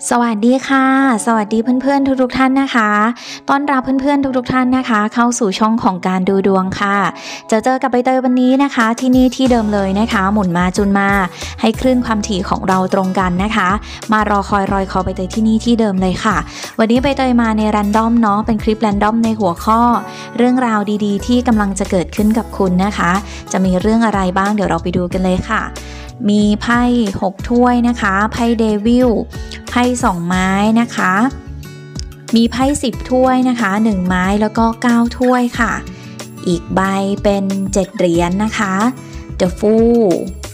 สวัสดีค่ะสวัสดีเพื่อนๆทุกๆท่านนะคะต้อนรับเพื่อนๆทุกๆท่านนะคะเข้าสู่ช่องของการดูดวงค่ะเจอกับใบเตยวันนี้นะคะที่นี่ที่เดิมเลยนะคะหมุนมาจุนมาให้คลื่นความถี่ของเราตรงกันนะคะมารอคอยรอยคอใบเตยที่นี่ที่เดิมเลยค่ะวันนี้ใบเตยมาในแรนดอมเนาะเป็นคลิปแรนดอมในหัวข้อเรื่องราวดีๆที่กำลังจะเกิดขึ้นกับคุณนะคะจะมีเรื่องอะไรบ้างเดี๋ยวเราไปดูกันเลยค่ะมีไพ่6ถ้วยนะคะไพ่เดวิลไพ่2ไม้นะคะมีไพ่10ถ้วยนะคะ1ไม้แล้วก็9ถ้วยค่ะอีกใบเป็น7เหรียญนะคะ The Fool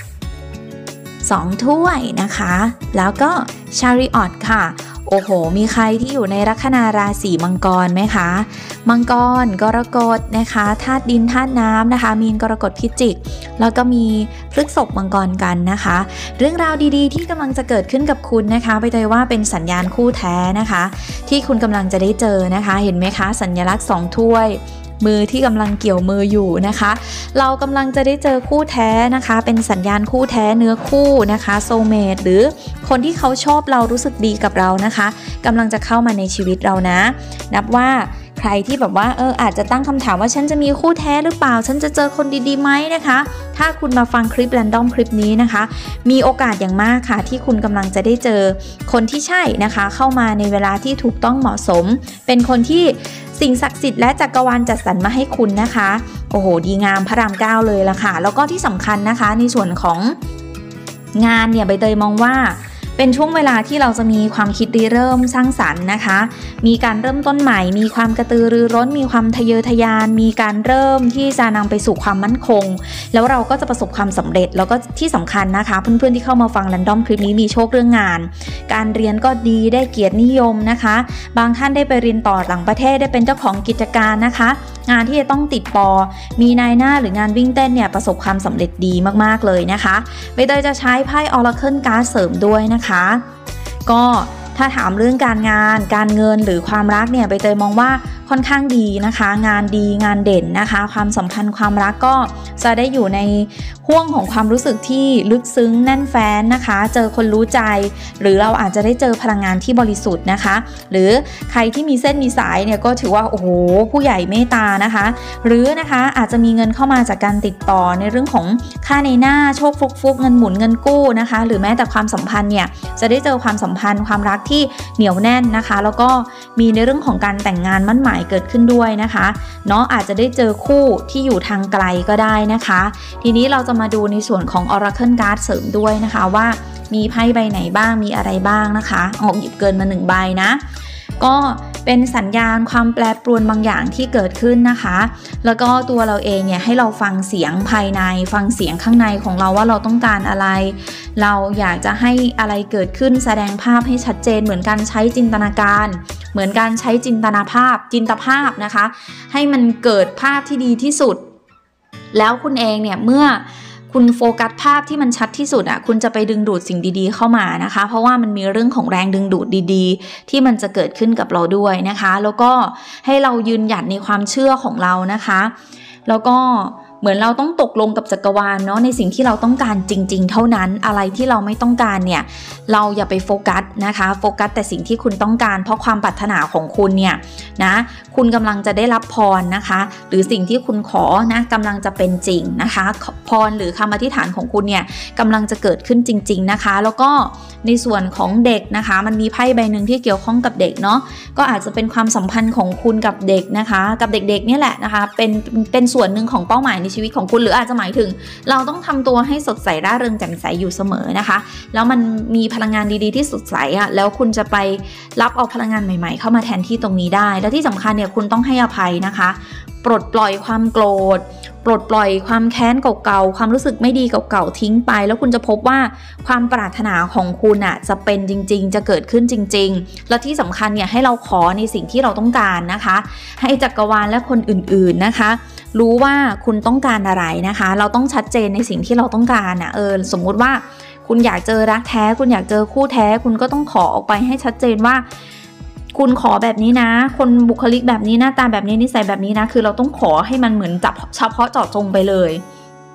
2ถ้วยนะคะแล้วก็ Chariot ค่ะโอ้โหมีใครที่อยู่ในลัคนาราศีมังกรไหมคะมังกรกรกฎนะคะธาตุดินธาตุน้ำนะคะมีนกรกฎพิจิกแล้วก็มีพฤษภมังกรกันนะคะเรื่องราวดีๆที่กำลังจะเกิดขึ้นกับคุณนะคะไปเลยว่าเป็นสัญญาณคู่แท้นะคะที่คุณกำลังจะได้เจอนะคะเห็นไหมคะสัญลักษณ์2ถ้วยมือที่กำลังเกี่ยวมืออยู่นะคะเรากำลังจะได้เจอคู่แท้นะคะเป็นสัญญาณคู่แท้เนื้อคู่นะคะโซลเมทหรือคนที่เขาชอบเรารู้สึกดีกับเรานะคะกำลังจะเข้ามาในชีวิตเรานะนับว่าใครที่แบบว่าอาจจะตั้งคำถามว่าฉันจะมีคู่แท้หรือเปล่าฉันจะเจอคนดีๆไหมนะคะถ้าคุณมาฟังคลิปแรนดอมคลิปนี้นะคะมีโอกาสอย่างมากค่ะที่คุณกำลังจะได้เจอคนที่ใช่นะคะเข้ามาในเวลาที่ถูกต้องเหมาะสมเป็นคนที่สิ่งศักดิ์สิทธิ์และจักรวาลจัดสรรมาให้คุณนะคะโอ้โหดีงามพระราม9เลยล่ะค่ะแล้วก็ที่สำคัญนะคะในส่วนของงานเนี่ยใบเตยมองว่าเป็นช่วงเวลาที่เราจะมีความคิดริเริ่มสร้างสรรค์นะคะมีการเริ่มต้นใหม่มีความกระตือรือร้นมีความทะเยอทะยานมีการเริ่มที่จะนำไปสู่ความมั่นคงแล้วเราก็จะประสบความสำเร็จแล้วก็ที่สำคัญนะคะเพื่อนๆที่เข้ามาฟังแรนดอมคลิปนี้มีโชคเรื่องงานการเรียนก็ดีได้เกียรตินิยมนะคะบางท่านได้ไปเรียนต่อต่างประเทศได้เป็นเจ้าของกิจการนะคะงานที่จะต้องติดปอมีนายหน้าหรืองานวิ่งเต้นเนี่ยประสบความสำเร็จดีมากๆเลยนะคะใบเตยจะใช้ไพ่ Oracle Card เสริมด้วยนะคะก็ถ้าถามเรื่องการงานการเงินหรือความรักเนี่ยใบเตยมองว่าค่อนข้างดีนะคะงานดีงานเด่นนะคะความสัมพันธ์ความรักก็จะได้อยู่ในห่วงของความรู้สึกที่ลึกซึ้งแน่นแฟ้นนะคะเจอคนรู้ใจหรือเราอาจจะได้เจอพลังงานที่บริสุทธิ์นะคะหรือใครที่มีเส้นมีสายเนี่ยก็ถือว่าโอ้โหผู้ใหญ่เมตตานะคะหรือนะคะอาจจะมีเงินเข้ามาจากการติดต่อในเรื่องของค่าในหน้าโชคฟุกเงินหมุนเงินกู้นะคะหรือแม้แต่ความสัมพันธ์เนี่ยจะได้เจอความสัมพันธ์ความรักที่เหนียวแน่นนะคะแล้วก็มีในเรื่องของการแต่งงานมั่นหมายเกิดขึ้นด้วยนะคะเนาะอาจจะได้เจอคู่ที่อยู่ทางไกลก็ได้นะคะทีนี้เราจะมาดูในส่วนของ Oracle Card เสริมด้วยนะคะว่ามีไพ่ใบไหนบ้างมีอะไรบ้างนะคะหยิบเกินมา1ใบนะก็เป็นสัญญาณความแปรปรวนบางอย่างที่เกิดขึ้นนะคะแล้วก็ตัวเราเองเนี่ยให้เราฟังเสียงภายในฟังเสียงข้างในของเราว่าเราต้องการอะไรเราอยากจะให้อะไรเกิดขึ้นแสดงภาพให้ชัดเจนเหมือนการใช้จินตนาการเหมือนการใช้จินตภาพนะคะให้มันเกิดภาพที่ดีที่สุดแล้วคุณเองเนี่ยเมื่อคุณโฟกัสภาพที่มันชัดที่สุดอ่ะคุณจะไปดึงดูดสิ่งดีๆเข้ามานะคะเพราะว่ามันมีเรื่องของแรงดึงดูดดีๆที่มันจะเกิดขึ้นกับเราด้วยนะคะแล้วก็ให้เรายืนหยัดในความเชื่อของเรานะคะแล้วก็เหมือนเราต้องตกลงกับจักรวาลเนาะในสิ่งที่เราต้องการจริงๆเท่านั้นอะไรที่เราไม่ต้องการเนี่ยเราอย่าไปโฟกัสนะคะโฟกัสแต่สิ่งที่คุณต้องการเพราะความปรารถนาของคุณเนี่ยนะคุณกำลังจะได้รับพรนะคะหรือสิ่งที่คุณขอนะกำลังจะเป็นจริงนะคะพรหรือคำอธิษฐานของคุณเนี่ยกำลังจะเกิดขึ้นจริงๆนะคะแล้วก็ในส่วนของเด็กนะคะมันมีไพ่ใบหนึ่งที่เกี่ยวข้องกับเด็กเนาะก็อาจจะเป็นความสัมพันธ์ของคุณกับเด็กนะคะกับเด็กๆนี่แหละนะคะเป็นส่วนหนึ่งของเป้าหมายในชีวิตของคุณหรืออาจจะหมายถึงเราต้องทำตัวให้สดใสร่าเริงแจ่มใสอยู่เสมอนะคะแล้วมันมีพลังงานดีๆที่สดใสอ่ะแล้วคุณจะไปรับเอาพลังงานใหม่ๆเข้ามาแทนที่ตรงนี้ได้แล้วที่สำคัญเนี่ยคุณต้องให้อภัยนะคะปลดปล่อยความโกรธปลดปล่อยความแค้นเก่าๆความรู้สึกไม่ดีเก่าๆทิ้งไปแล้วคุณจะพบว่าความปรารถนาของคุณอ่ะจะเป็นจริงๆจะเกิดขึ้นจริงๆและที่สำคัญเนี่ยให้เราขอในสิ่งที่เราต้องการนะคะให้จักรวาลและคนอื่นๆนะคะรู้ว่าคุณต้องการอะไรนะคะเราต้องชัดเจนในสิ่งที่เราต้องการนะสมมุติว่าคุณอยากเจอรักแท้คุณอยากเจอคู่แท้คุณก็ต้องขอออกไปให้ชัดเจนว่าคุณขอแบบนี้นะคนบุคลิกแบบนี้หน้าตาแบบนี้นิสัยแบบนี้นะคือเราต้องขอให้มันเหมือนจับเฉพาะเจาะจงไปเลย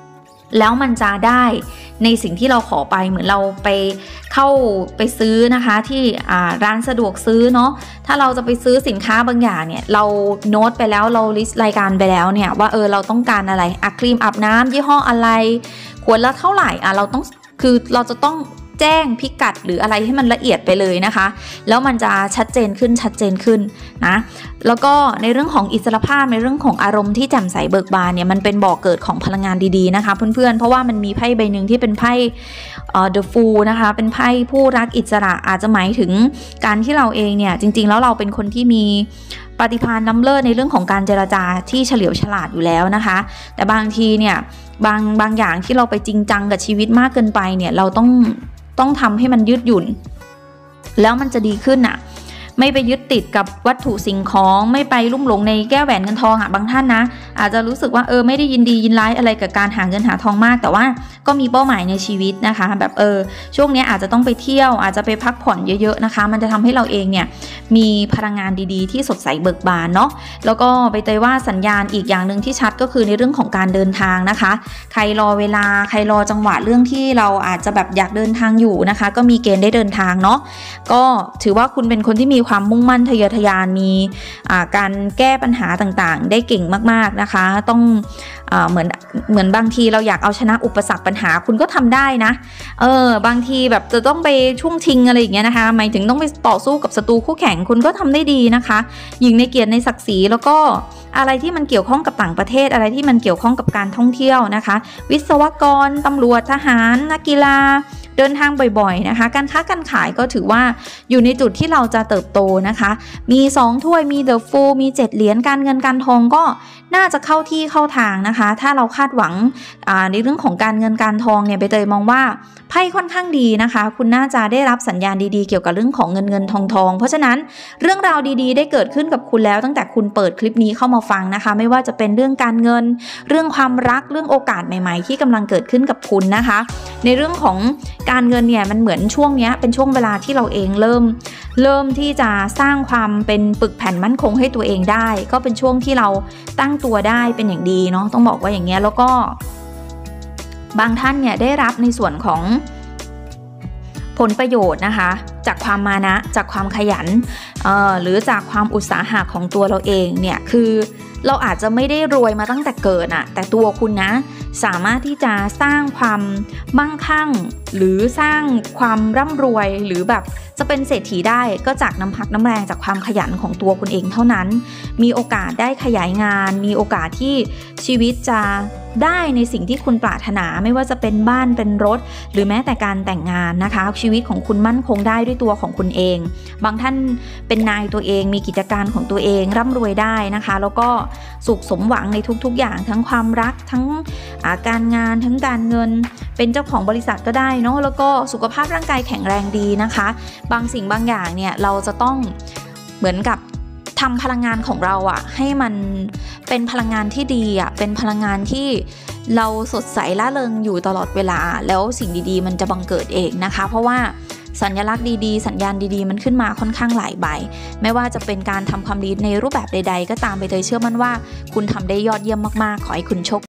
แล้วมันจะได้ในสิ่งที่เราขอไปเหมือนเราไปซื้อนะคะที่ร้านสะดวกซื้อเนาะถ้าเราจะไปซื้อสินค้าบางอย่างเนี่ยเราโน้ตไปแล้วเราลิสต์รายการไปแล้วเนี่ยว่าเราต้องการอะไรครีมอาบน้ำยี่ห้ออะไรขวดละเท่าไหร่เราจะต้องแจ้งพิกัดหรืออะไรให้มันละเอียดไปเลยนะคะแล้วมันจะชัดเจนขึ้นนะแล้วก็ในเรื่องของอิสรภาพในเรื่องของอารมณ์ที่แจ่มใสเบิกบานเนี่ยมันเป็นบ่อกเกิดของพลังงานดีๆนะคะเพื่อนๆเพราะว่ามันมีไพ่ใบหนึ่งที่เป็นไพ่The Fool นะคะเป็นไพ่ผู้รักอิสระอาจจะหมายถึงการที่เราเองเนี่ยจริงๆแล้วเราเป็นคนที่มีปฏิภาณล้ำเลิศในเรื่องของการเจรจาที่เฉลียวฉลาดอยู่แล้วนะคะแต่บางทีเนี่ยบางอย่างที่เราไปจริงจังกับชีวิตมากเกินไปเนี่ยเราต้องทำให้มันยืดหยุ่นแล้วมันจะดีขึ้นไม่ไปยึดติดกับวัตถุสิ่งของไม่ไปลุ่มหลงในแก้วแหวนเงินทองบางท่านนะอาจจะรู้สึกว่าไม่ได้ยินดียินร้ายอะไรกับการหาเงินหาทองมากแต่ว่าก็มีเป้าหมายในชีวิตนะคะแบบช่วงนี้อาจจะต้องไปเที่ยวอาจจะไปพักผ่อนเยอะๆนะคะมันจะทำให้เราเองเนี่ยมีพลังงานดีๆที่สดใสเบิกบานเนาะแล้วก็ไปเตยว่าสัญญาณอีกอย่างหนึ่งที่ชัดก็คือในเรื่องของการเดินทางนะคะใครรอเวลาใครรอจังหวะเรื่องที่เราอาจจะแบบอยากเดินทางอยู่นะคะก็มีเกณฑ์ได้เดินทางเนาะก็ถือว่าคุณเป็นคนที่มีความมุ่งมั่นทะเยอทะยานมีการแก้ปัญหาต่างๆได้เก่งมากๆนะคะต้องเหมือนบางทีเราอยากเอาชนะอุปสรรคปัญหาคุณก็ทำได้นะบางทีแบบจะต้องไปช่วงชิงอะไรอย่างเงี้ยนะคะหมายถึงต้องไปต่อสู้กับศัตรูคู่แข่งคุณก็ทำได้ดีนะคะหญิงในเกียรติในศักดิ์ศรีแล้วก็อะไรที่มันเกี่ยวข้องกับต่างประเทศอะไรที่มันเกี่ยวข้องกับการท่องเที่ยวนะคะวิศวกรตำรวจทหารนักกีฬาเดินทางบ่อยๆนะคะการค้าการขายก็ถือว่าอยู่ในจุดที่เราจะเติบโตนะคะมี2ถ้วยมี The Fool มี7เหรียญการเงินการทองก็น่าจะเข้าที่เข้าทางนะคะถ้าเราคาดหวังในเรื่องของการเงินการทองเนี่ยใบเตยมองว่าไพ่ค่อนข้างดีนะคะคุณน่าจะได้รับสัญญาณดีๆเกี่ยวกับเรื่องของเงินทองเพราะฉะนั้นเรื่องราวดีๆได้เกิดขึ้นกับคุณแล้วตั้งแต่คุณเปิดคลิปนี้เข้ามาฟังนะคะไม่ว่าจะเป็นเรื่องการเงินเรื่องความรักเรื่องโอกาสใหม่ๆที่กำลังเกิดขึ้นกับคุณนะคะในเรื่องของการเงินเนี่ยมันเหมือนช่วงนี้เป็นช่วงเวลาที่เราเองเริ่มที่จะสร้างความเป็นปึกแผ่นมั่นคงให้ตัวเองได้ก็เป็นช่วงที่เราตั้งตัวได้เป็นอย่างดีเนาะต้องบอกว่าอย่างเงี้ยแล้วก็บางท่านเนี่ยได้รับในส่วนของผลประโยชน์นะคะจากความมานะจากความขยันหรือจากความอุตสาหะของตัวเราเองเนี่ยคือเราอาจจะไม่ได้รวยมาตั้งแต่เกิดแต่ตัวคุณนะสามารถที่จะสร้างความมั่งคั่งหรือสร้างความร่ำรวยหรือแบบจะเป็นเศรษฐีได้ก็จากน้ำพักน้ำแรงจากความขยันของตัวคุณเองเท่านั้นมีโอกาสได้ขยายงานมีโอกาสที่ชีวิตจะได้ในสิ่งที่คุณปรารถนาไม่ว่าจะเป็นบ้านเป็นรถหรือแม้แต่การแต่งงานนะคะชีวิตของคุณมั่นคงได้ด้วยตัวของคุณเองบางท่านเป็นนายตัวเองมีกิจการของตัวเองร่ำรวยได้นะคะแล้วก็สุขสมหวังในทุกๆอย่างทั้งความรักทั้งการงานทั้งการเงินเป็นเจ้าของบริษัทก็ได้เนาะแล้วก็สุขภาพร่างกายแข็งแรงดีนะคะบางสิ่งบางอย่างเนี่ยเราจะต้องเหมือนกับทำพลังงานของเราให้มันเป็นพลังงานที่ดีเป็นพลังงานที่เราสดใสร่าเริงอยู่ตลอดเวลาแล้วสิ่งดีๆมันจะบังเกิดเองนะคะเพราะว่าสัญลักษณ์ดีๆสัญญาณดีๆมันขึ้นมาค่อนข้างหลายใบไม่ว่าจะเป็นการทำความดีในรูปแบบใดๆก็ตามไปเตยเชื่อมั่นว่าคุณทำได้ยอดเยี่ยมมากๆขอให้คุณโชค